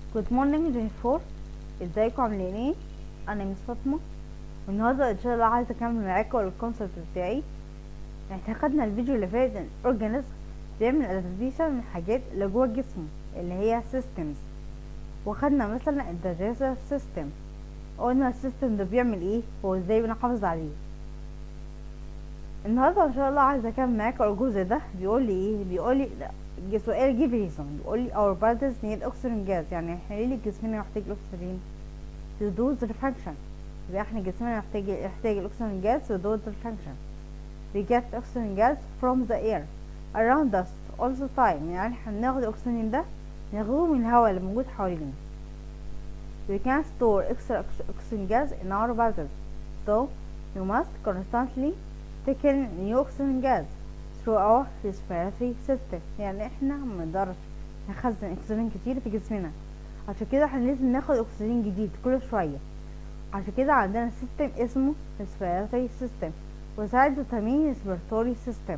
Good morning Jennifer. ازيكم عاملين ايه؟ انا مس فاطمه، والنهارده ان شاء الله عايزه اكمل معاكم الكونسبت بتاعي. احنا خدنا الفيديو اللي فات ان الاورجانيزم بيعمل ادابتيشن من الحاجات اللي جوه الجسم اللي هي systems، وخدنا مثلا الدايجستيف سيستم. قلنا السيستم ده بيعمل ايه وازاي بنحافظ عليه. النهارده ان شاء الله عايزه اكمل معاكم الجزء ده. بيقول لي ايه؟ بيقول لي سؤال جه ريزون، بيقول لي our bodies need oxygen gas، يعني احنا ليه جسمنا محتاج الاكسجين to do the function. يبقى احنا جسمنا يحتاج الاكسجين gas to do the function. we get oxygen gas from the air around us all the time، يعني احنا بناخد الاكسجين ده ناخده من الهواء اللي موجود حوالينا. we can store extra oxygen gas in our bodies, so you must constantly take in new oxygen gas through our respiratory system. يعني احنا منقدرش نخزن اكسجين كتير في جسمنا، عشان كده احنا لازم ناخد اكسجين جديد كل شوية. عشان كده عندنا سيستم اسمه respiratory system، وساعده تمييز respiratory system.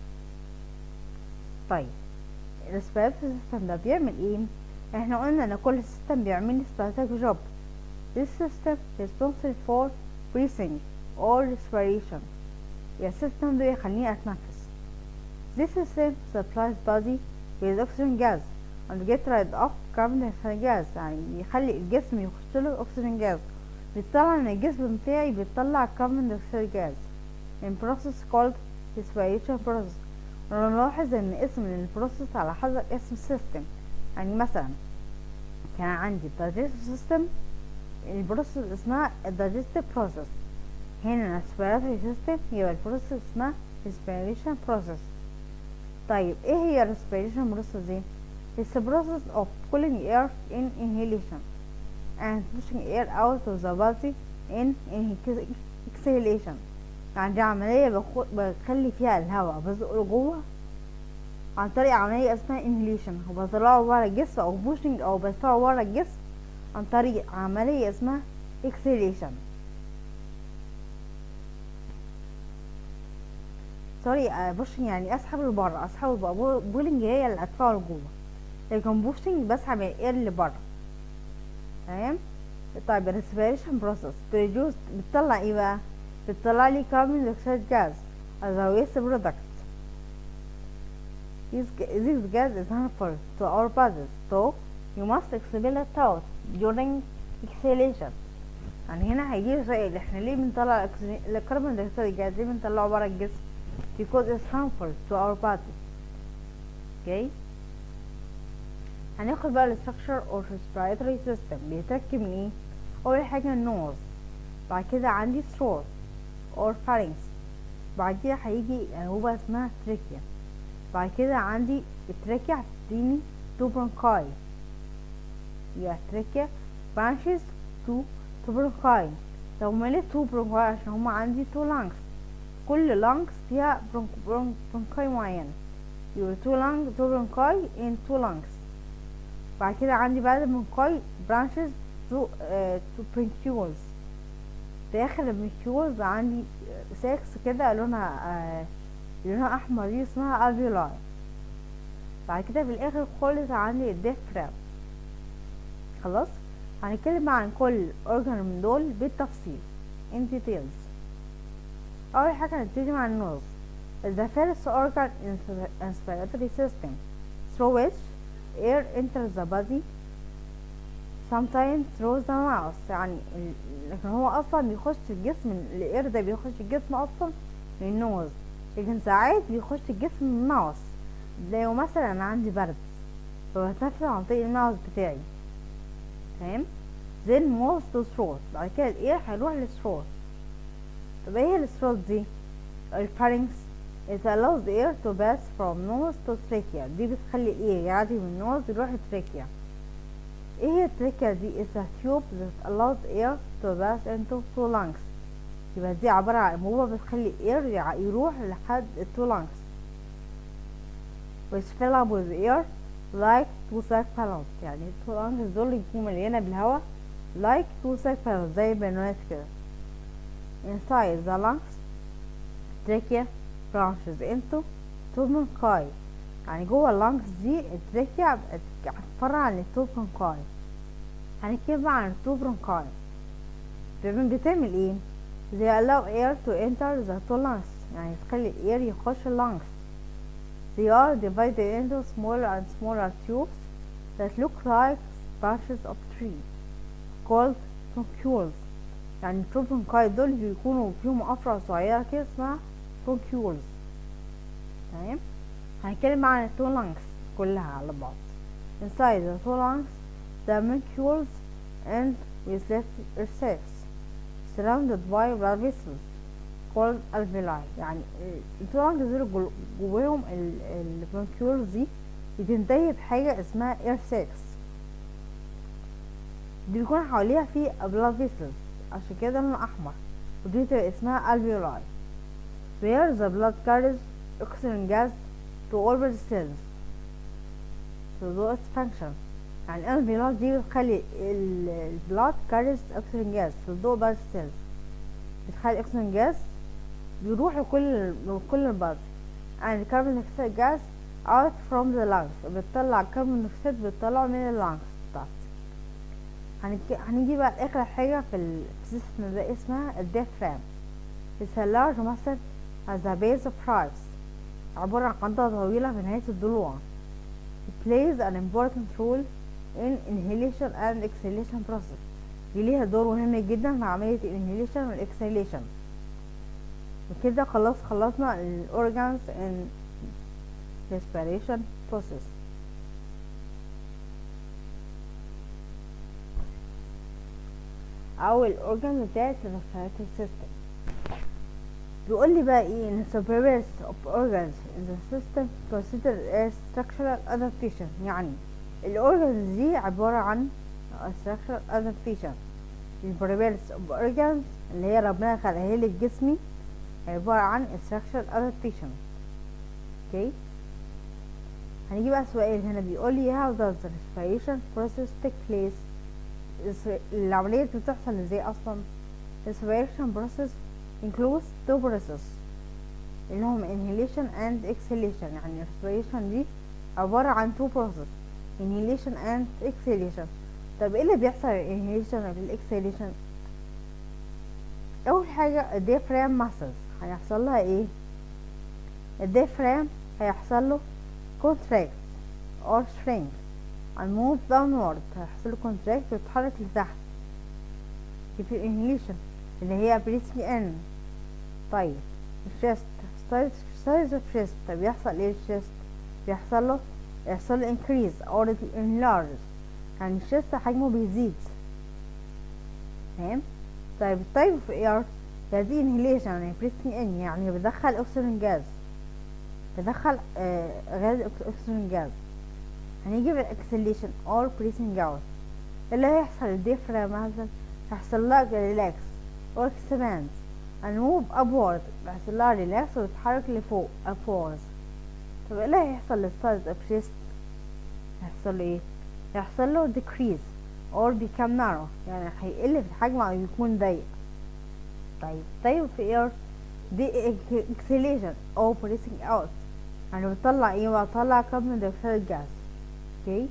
طيب respiratory system ده بيعمل ايه؟ احنا قلنا ان كل سيستم بيعمل specific job. This system is responsible for breathing or respiration. السيستم ده يخليني اتنفس. This system supplies body with oxygen gas and get rid of carbon dioxide gas، يعني يخلي الجسم يخشله oxygen gas، بيطلع ان الجسم بتاعي بيطلع carbon dioxide gas in process called respiration process. ونلاحظ ان اسم البروسيس على حسب اسم السيستم. يعني مثلا كان عندي digestive system، البروسيس اسمها digestive process. هنا respiratory system يبقى البروسيس اسمها respiration process. طيب ايه هي respiration process دي؟ It's a process of pulling air in inhalation and pushing air out of the body in exhalation. يعني دي عملية بخلي فيها الهواء بزقه جوه عن طريق عملية اسمها inhalation، وبطلعه ورا الجسم، او pushing او بدفعه ورا الجسم عن طريق عملية اسمها exhalation. سوري، بوشنج يعني اسحب لبره، اسحبه. بولينج هي اللي ادفعه لجوه، لكن بوشنج بسحب الاير اللي بره. تمام. طيب الريسبيريشن بروسيس بريديوس بتطلع ايه بقى؟ بتطلع لي كاربون دايوكسيد جاز as a waste product. This gas is harmful to our bodies, so you must expel it out during exhalation. يعني هنا هيجي سؤال، احنا ليه بنطلع الكربون دايوكسيد جاز؟ ليه بنطلعه بره الجسم؟ because it's harmful to our body. okay. هناخد بقى structure of respiratory system. بيتركب من ايه؟ اول حاجه النوز، بعد كده عندي throat or pharynx، بعد كده هيجي انبوبه اسمها trachea، بعد كده عندي التراكيا هتديني two bronchi، يبقى trachea branches to bronchi. لو مليت two bronchi عشان هما عندي two lungs، كل lungs فيها برونكاي معينة، يبقى two bronchi in two lungs. بعد كده عندي بعد البرونكاي branches to bronchioles. في اخر البرونكيولز عندي ساكس كده لونها احمر، دي اسمها alveoli. بعد كده في الاخر خالص عندي الديافرام. خلاص، هنتكلم عن كل organ من دول بالتفصيل in details. اول حاجه هنبتدي مع النوز. the first organ in respiratory system through which air enters the body sometimes through the mouth. يعني لكن هو اصلا بيخش الجسم، الاير ده بيخش الجسم اصلا من النوز، لكن ساعات بيخش الجسم من الماوس. زي مثلا انا عندي برد فبتنفس عن طريق الماوس بتاعي. تمام. then moves to throat، بعد كده الاير هيروح للثروت. طب ايه الثروت دي؟ الفارنكس it allows the air to pass from nose to trachea، دي بتخلي الاير يعدي من النوز يروح للتراكيا. ايه هي التراكيا دي؟ is a tube that allows air to pass into two lungs. يبقى دي عبارة عن انبوبة بتخلي الاير يروح لحد التو lungs which fill up with air like two sack balloons. يعني التو lungs دول يكونوا مليانة بالهواء like two sack balloons، زي بالونات كده. inside the lungs trachea branches into two bronchi، يعني جوه اللانجز دي التراكيا هتفرع عن التو برونكاي. هنتكلم بقى عن التو برونكاي. بتعمل ايه؟ they allow air to enter the two lungs، يعني تخلي الاير يخش lungs. they are divided into smaller and smaller tubes that look like branches of tree called bronchioles. يعني التو برونكاي دول بيكونوا فيهم أفرع صغيرة كده اسمها bronchioles. تمام. هنتكلم عن التو lungs كلها على بعض. inside the two lungs the bronchioles end with left urethra surrounded by blood vessels called alveoli. يعني التو lungs دول جواهم البرونكيولز دي بتنتهي بحاجة اسمها urethra، دي بيكون حواليها في blood vessels عشان كده لونه أحمر، ودي بتبقى اسمها alveoli where the blood carries oxygen gas to all the cells to do its function. يعني الالفيولار دي بتخلي البلاد كاريز oxygen gas to do all the cells، بتخلي oxygen gas بيروح لكل البلد and carbon dioxide gas out from the lungs، بتطلع كربون دايوكسيد بتطلعه من اللانجز بتاعتك. هنيجي بقى لآخر حاجة في السيستم ده اسمها الديافرام. It's a large muscle at the base of ribs، عبارة عن قنطة طويلة في نهاية الضلوع. It plays an important role in inhalation and exhalation process، ليها دور مهم جدا في عملية inhalation وال exhalation. وكده خلصنا ال organs and respiration process. أو ال organ بتاعت ال respiratory system. بيقول لي بقى ايه ان separation of organs in the system considered as structural adaptation. يعني الأورجانز دي عبارة عن structural adaptation. البريبيرس of organs اللي هي ربنا خلقها لي في جسمي عبارة عن structural adaptation. اوكي. هنيجي بقى سؤال هنا بيقول لي how does the respiration process take place. العملية بتحصل ازاي اصلا؟ respiration process includes two processes اللي هم inhalation and exhalation. يعني respiration دي عبارة عن two processes inhalation and exhalation. طب ايه اللي بيحصل inhalation و exhalation؟ اول حاجة diaphragm muscles هيحصل لها ايه؟ الdiaphragm هيحصل له contract or shrink and move downward، هيحصل له contract ويتحرك لتحت. في inhalation اللي هي breathing in. طيب الشيست size of chest، طب بيحصل ايه الشيست؟ بيحصل له increase or enlarge، يعني الشيست حجمه بيزيد. تمام. طيب التايب اوف اير دي inhalation يعني breathing in، يعني بدخل oxygen gas، بدخل غاز oxygen gas. هنيجي بالاكسليشن or breathing out. اللي هيحصل الديافرام مثلا هيحصل لها relax or expand and move upward، بيحصل لها relax وتتحرك لفوق upwards. طب ايه اللي هيحصل للسايز اوف chest؟ هيحصل له ايه؟ هيحصل له decrease or become narrow، يعني هيقل في الحجم او يكون ضيق. طيب في air دي exhalation or breathing out، يعني بتطلع ايه؟ بتطلع كربون دايوكسيد جاز. اوكي.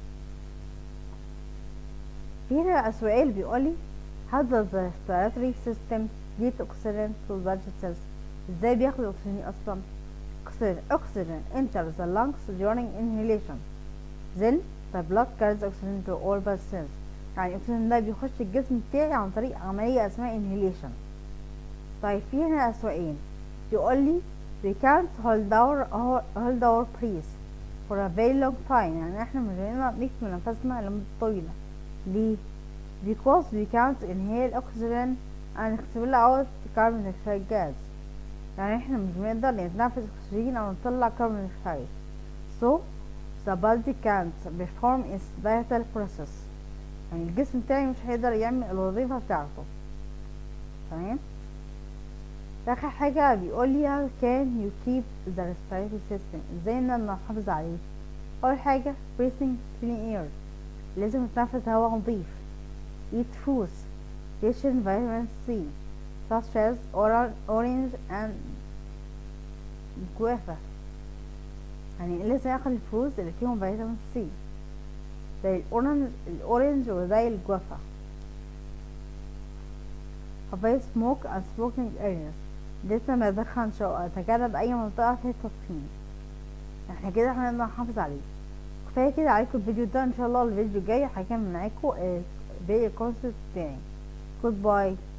هنا سؤال بيقولي how does the respiratory system get oxygen to the blood cells؟ ازاي بياخد اكسجين اصلا؟ oxygen enters the lungs during inhalation then the blood carries oxygen to all blood cells. يعني الاكسجين ده بيخش الجسم بتاعي عن طريق عملية اسمها inhalation. طيب في هنا سؤال بيقولي we can't hold our breath for a very long time، يعني احنا مش هنقدر نكتم نفسنا لمدة طويلة. ليه؟ because we can't inhale oxygen and expel out carbon dioxide gas، يعني احنا مش بنقدر نتنفس اكسجين او نطلع كربون دايوكسيد. so the body can't perform its vital process، يعني الجسم بتاعي مش هيقدر يعمل الوظيفة بتاعته. تمام. اخر حاجة بيقولي how can you keep the respiratory system، ازاي ان انا نحافظ عليه؟ اول حاجة breathing clean air، لازم نتنفس هواء نظيف. eat foods rich in vitamin C such as orange and guava، يعني لازم اكل الفروز اللي فيهم فيتامين سي. زي الأورنج وزي الجوافة. avoid smoke and smoking areas، لسه ما يدخنش أو أتجنب أي منطقة فيها تدخين. احنا كده هنقدر نحافظ عليه. كفاية كده عليكم الفيديو ده، ان شاء الله الفيديو الجاي هكمل معاكم باقي الكونسبت بتاعي. goodbye.